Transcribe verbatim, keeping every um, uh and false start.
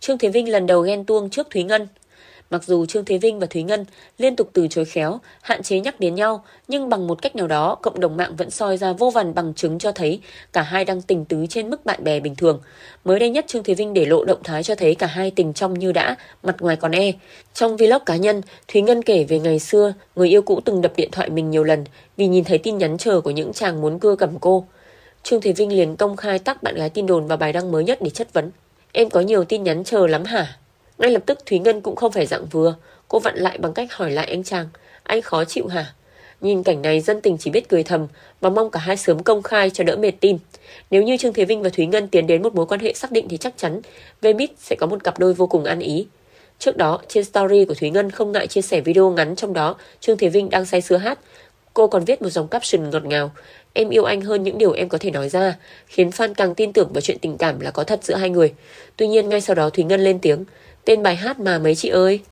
Trương Thế Vinh lần đầu ghen tuông trước Thúy Ngân. Mặc dù Trương Thế Vinh và Thúy Ngân liên tục từ chối khéo, hạn chế nhắc đến nhau, nhưng bằng một cách nào đó, cộng đồng mạng vẫn soi ra vô vàn bằng chứng cho thấy cả hai đang tình tứ trên mức bạn bè bình thường. Mới đây nhất, Trương Thế Vinh để lộ động thái cho thấy cả hai tình trong như đã, mặt ngoài còn e. Trong vlog cá nhân, Thúy Ngân kể về ngày xưa, người yêu cũ từng đập điện thoại mình nhiều lần vì nhìn thấy tin nhắn chờ của những chàng muốn cưa cầm cô. Trương Thế Vinh liền công khai tag bạn gái tin đồn vào bài đăng mới nhất để chất vấn. Em có nhiều tin nhắn chờ lắm hả? Ngay lập tức Thúy Ngân cũng không phải dạng vừa, cô vặn lại bằng cách hỏi lại anh chàng, anh khó chịu hả? Nhìn cảnh này, dân tình chỉ biết cười thầm và mong cả hai sớm công khai cho đỡ mệt tin. Nếu như Trương Thế Vinh và Thúy Ngân tiến đến một mối quan hệ xác định thì chắc chắn Vmix sẽ có một cặp đôi vô cùng ăn ý. Trước đó, trên story của Thúy Ngân không ngại chia sẻ video ngắn trong đó Trương Thế Vinh đang say sưa hát. Cô còn viết một dòng caption ngọt ngào, em yêu anh hơn những điều em có thể nói ra, khiến fan càng tin tưởng vào chuyện tình cảm là có thật giữa hai người. Tuy nhiên ngay sau đó Thúy Ngân lên tiếng, tên bài hát mà mấy chị ơi.